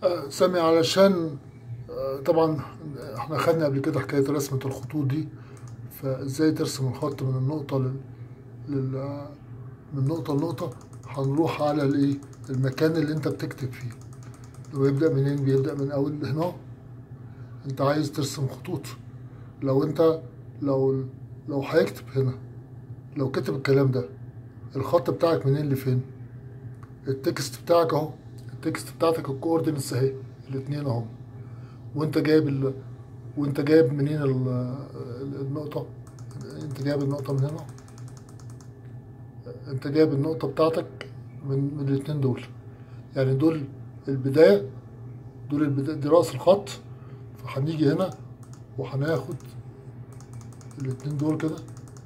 سامي علشان طبعا احنا خدنا قبل كده حكاية رسمة الخطوط دي. فازاي ترسم الخط من النقطة لل... من نقطة لنقطة. هنروح على الايه المكان اللي انت بتكتب فيه. هو يبدأ منين؟ بيبدأ من اول هنا. انت عايز ترسم خطوط. لو انت لو هيكتب هنا، لو كتب الكلام ده، الخط بتاعك منين لفين؟ التكست بتاعك اهو، التكست بتاعتك الكوردينتس اهي الاتنين اهو. وانت جايب منين النقطة؟ انت جايب النقطة من هنا. انت جايب النقطة بتاعتك من الاتنين دول، يعني دول البداية، دي رأس الخط. فهنيجي هنا وهناخد الاتنين دول كده،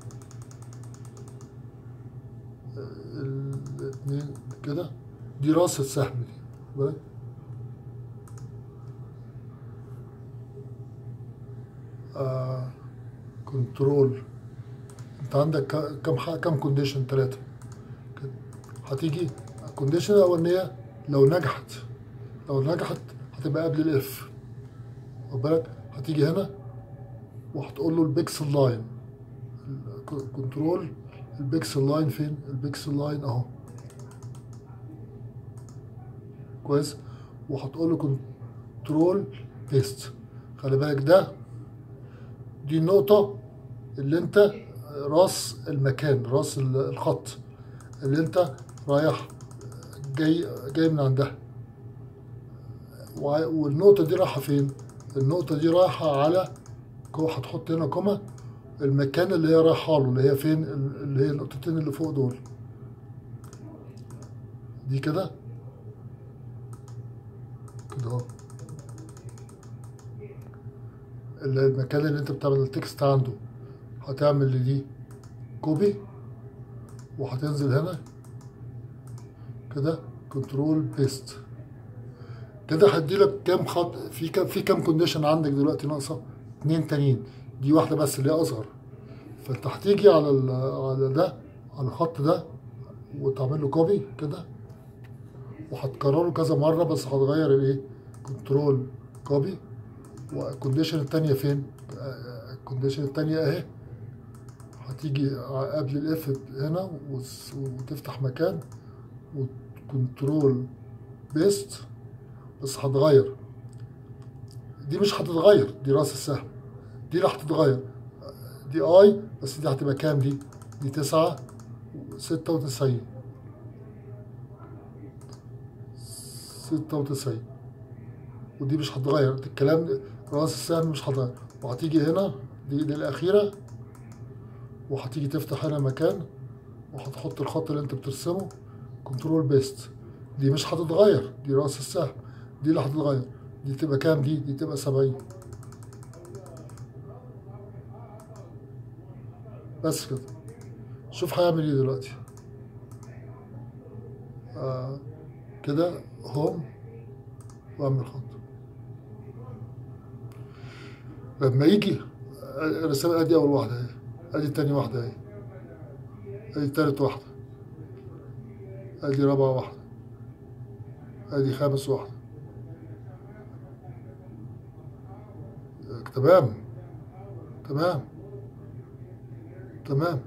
الاتنين كده، دي راس السهم دي. كنترول. انت عندك كم كونديشن؟ 3. هتيجي الكونديشن الاولانيه لو نجحت هتبقى قبل الاف، واخد بالك؟ هتيجي هنا وهتقول له البيكسل لاين. كنترول البيكسل لاين فين؟ البيكسل لاين اهو، كويس. وهتقول له كنترول بيست. خلي بالك دي النقطة اللي انت راس المكان، راس الخط اللي انت رايح جاي من عندها. والنقطة دي رايحة فين؟ النقطة دي رايحة على، هتحط هنا كوما، المكان اللي هي رايحة له، اللي هي فين؟ اللي هي النقطتين اللي فوق دول، دي كده اهو. المكان اللي انت بتعمل التكست عنده، هتعمل لدي كوبي وهتنزل هنا كده كنترول بيست. كده هديلك كام خط في كام كونديشن عندك دلوقتي ناقصه؟ 2 تانيين، دي واحده بس اللي هي اصغر. فانت هتيجي على ده، على الخط ده، وتعمل له كوبي كده، وهتكرره كذا مره، بس هتغير الايه؟ كنترول كوبي. والكونديشن التانية فين؟ الكونديشن التانية اهي. هتيجي قبل الاف هنا وتفتح مكان وكنترول بيست، بس هتغير. دي مش هتتغير، دي راس السهم، دي اللي هتتغير، دي اي، بس دي هتبقى كام؟ دي 96. ودي مش هتتغير، الكلام راس السهم مش هتتغير. وهتيجي هنا، دي الأخيرة، وهتيجي تفتح هنا مكان وهتحط الخط اللي انت بترسمه، كنترول بيست. دي مش هتتغير، دي راس السهم، دي اللي هتتغير. دي تبقى كام؟ دي تبقى 70. بس كده. شوف هيعمل ايه دلوقتي. كده هوم، واعمل خط. لما يجي الرسالة، ادي اول واحدة اهي، ادي تاني واحدة اهي، ادي تالت واحدة، ادي رابع واحدة، ادي خامس واحدة. تمام تمام تمام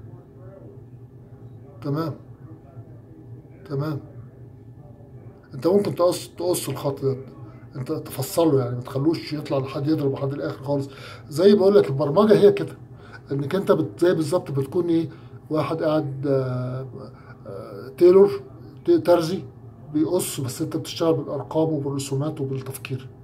تمام تمام. انت ممكن تقص الخط ده، انت تفصله، يعني ما تخلوش يطلع لحد يضرب لحد الاخر خالص. زي بقول لك البرمجه هي كده، انك انت زي بالظبط بتكون ايه؟ واحد قاعد تيلور، ترزي، بيقص، بس انت بتشتغل بالارقام وبالرسومات وبالتفكير.